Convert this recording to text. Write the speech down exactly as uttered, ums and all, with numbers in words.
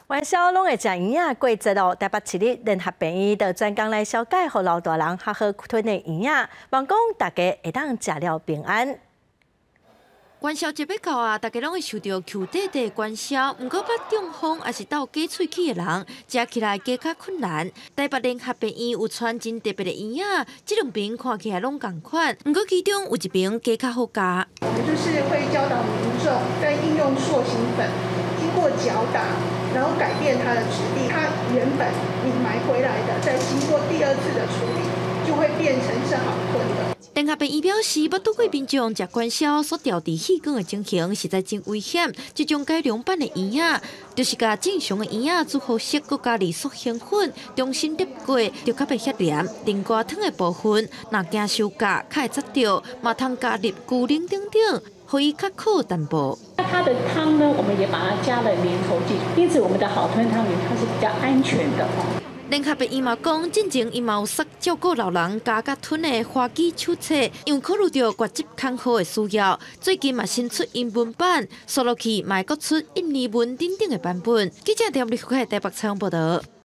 元宵拢会食营养过节哦，台北市立联合病院就专工来小解，互老大人较好吞的营养，望讲大家会当食了平安。 元宵节要到啊，大家拢会受到 Q 弟弟元宵，毋过捌中风还是斗假喙齿的人，食起来加较困难。台北联合病院有传真特别的营养，这两边看起来拢同款，毋过其中有一边加较好食。 我们就是会教导民众在应用塑形粉，经过搅打，然后改变它的质地，它原本你买回来的，再经过第二次的处理，就会变成是好吞的。 联合病院表示，捌拄过民众食元宵所调制气管的情形，实在真危险。这种改良版的营养，就是甲正常的营养做好色，佮加入塑形粉，重新腌过，就较袂遐黏。另外汤的部分，若惊收假，较会扎着，嘛通加入牛奶等等，互伊较靠淡薄。 那它的汤呢，我们也把它加了粘稠剂，因此我们的好吞汤圆它是比较安全的哦。 联合病院嘛讲，进前伊嘛有设照顾老人加甲吞的花枝手册，因为考虑到国籍康好的需要，最近嘛新出英文版，收落去嘛会搁出印尼文等等的版本。记者田立开台北采访报道。